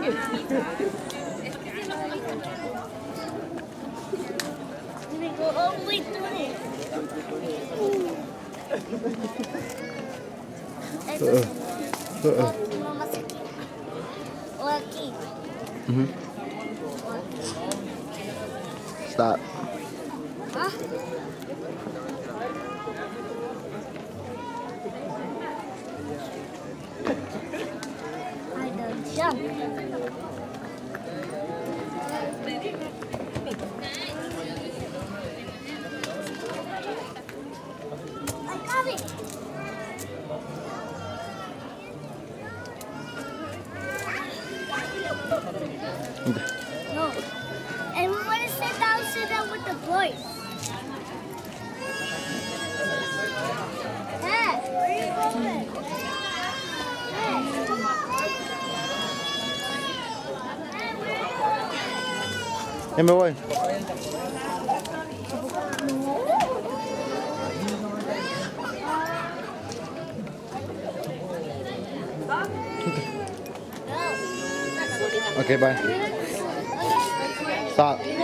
Go all the way through it. Mama sakit. Lagi. Stop. Huh? I don't jump. I got it. No. And we want to sit down with the boys. Hey, where are you going? Hey. Hey, me voy. Okay, bye. Stop.